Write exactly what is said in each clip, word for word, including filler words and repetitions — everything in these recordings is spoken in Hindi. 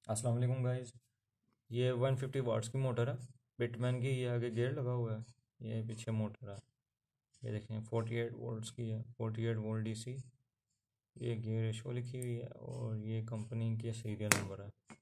अस्सलाम वालेकुम गाइस। ये वन फिफ्टी वाट्स की मोटर है। बिटमैन की। ये आगे गेयर लगा हुआ है। ये पीछे मोटर है। ये देखें फोर्टी एट वोल्ट्स की है। Forty eight volt DC. ये गेयर रेशो लिखी हुई है और ये कंपनी की सीरियल नंबर है।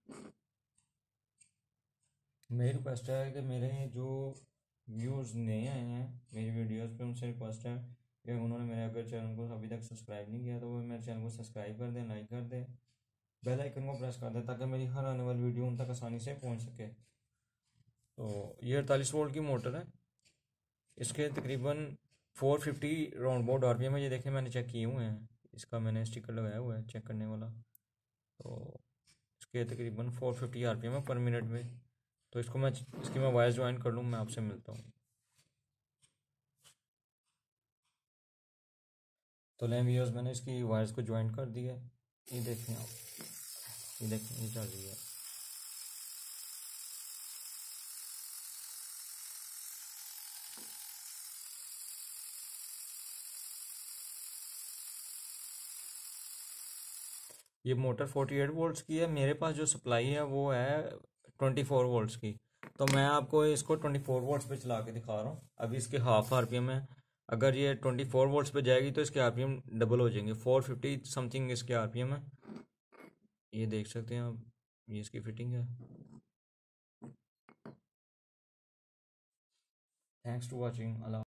मेरी रिक्वेस्ट है कि मेरे जो व्यूज़ नए आए हैं मेरी वीडियोस पे, उनसे रिक्वेस्ट है कि उन्होंने मेरे अगर चैनल को अभी तक सब्सक्राइब नहीं किया तो वो मेरे चैनल को सब्सक्राइब कर दें, लाइक कर दें, बेल आइकन को प्रेस कर दें ताकि मेरी हर आने वाली वीडियो उन तक आसानी से पहुंच सके। तो ये अड़तालीस वोल्ट की मोटर है। इसके तकरीबन four fifty round board R P M है। ये देखें मैंने चेक किए हुए हैं। इसका मैंने स्टिकर लगाया हुआ है चेक करने वाला। तो इसके तकरीबन four fifty R P M है पर मिनट में। तो इसको मैं इसकी मैं वायर ज्वाइन कर लूँ, मैं आपसे मिलता हूँ। तो लें व्यूअर्स, मैंने इसकी वायर्स को ज्वाइन कर दिया है। ये देखें आप, ये देखें ये चल रही है। ये मोटर फोर्टी एट वोल्ट्स की है। मेरे पास जो सप्लाई है वो है ट्वेंटी फोर वोल्ट्स की। तो मैं आपको इसको ट्वेंटी फोर वोल्ट्स पे चला के दिखा रहा हूँ। अभी इसके हाफ आरपीएम है। अगर ये ट्वेंटी फोर वोल्ट्स पे जाएगी तो इसके आरपीएम डबल हो जाएंगे। फोर फिफ्टी समथिंग इसके आरपीएम है। ये देख सकते हैं आप। ये इसकी फिटिंग है। Thanks to watching. अल्लाह।